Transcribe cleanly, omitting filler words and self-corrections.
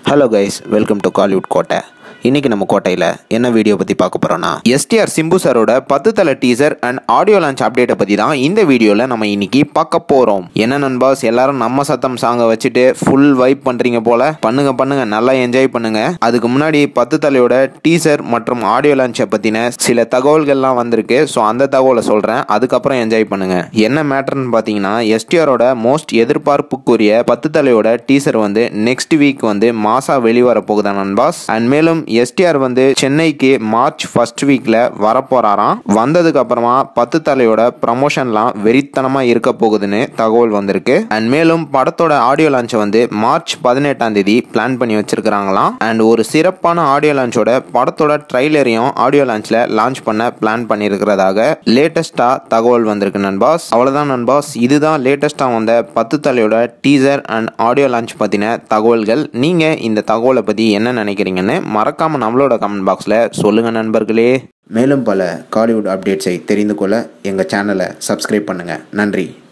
Hello guys, welcome to Kollywood Kotta. இன்னைக்கு நம்ம கோட்டையில என்ன வீடியோ பத்தி பார்க்க போறோம்னா எஸ்டிஆர் சிம்பு சரோட 10 தல டீசர் அண்ட் ஆடியோ லான்ச் அப்டேட்டை பத்தி தான் இந்த வீடியோல நம்ம இன்னைக்கு பார்க்க போறோம். என்ன நண்பாஸ், எல்லாரும் நம்ம சத்தம் சாங்க வச்சுட்டு ஃபுல் வைப் பண்றீங்க போல. பண்ணுங்க நல்லா என்ஜாய் பண்ணுங்க. அதுக்கு முன்னாடி 10 தலையோட டீசர் மற்றும் ஆடியோ லான்ச்சை பத்தின சில தகவல்கள்லாம் வந்திருக்கு. ஸோ அந்த தகவலை சொல்றேன், அதுக்கப்புறம் என்ஜாய் பண்ணுங்க. என்ன மேட்டர்னு பாத்தீங்கன்னா, எஸ்டிஆரோட மோஸ்ட் எதிர்பார்ப்புக்குரிய 10 தலையோட டீசர் வந்து நெக்ஸ்ட் வீக் வந்து மாசா வெளிவர போகுதா நண்பாஸ். அண்ட் மேலும் எஸ்டிஆர் வந்து சென்னைக்கு மார்ச் ஃபர்ஸ்ட் வீக்ல வரப்போறாராம். வந்ததுக்கு அப்புறமா 10 தலையோட ப்ரமோஷன்லாம் வெறித்தனமா இருக்க போகுதுன்னு தகவல் வந்திருக்கு. அண்ட் மேலும் படத்தோட ஆடியோ லான்ச் வந்து மார்ச் 18ஆம் தேதி பிளான் பண்ணி வச்சிருக்காங்களாம். அண்ட் ஒரு சிறப்பான ஆடியோ லான்ச்சோட படத்தோட ட்ரைலரையும் ஆடியோ லான்ச்ல லான்ச் பண்ண பிளான் பண்ணியிருக்கிறதாக லேட்டஸ்டா தகவல் வந்திருக்கு நண்பாஸ். அவ்வளவுதான் நண்பாஸ், இதுதான் லேட்டஸ்டா வந்த 10 தலையோட டீசர் அண்ட் ஆடியோ லான்ச் பத்தின தகவல்கள். நீங்க இந்த தகவலை பத்தி என்ன நினைக்கிறீங்கன்னு மறக்காம நம்மளோட கமெண்ட் பாக்ஸ்ல சொல்லுங்க நண்பர்களே. மேலும் பல காலிவுட் அப்டேட்ஸை தெரிந்து கொள்ள எங்க சேனலை சப்ஸ்கிரைப் பண்ணுங்க. நன்றி.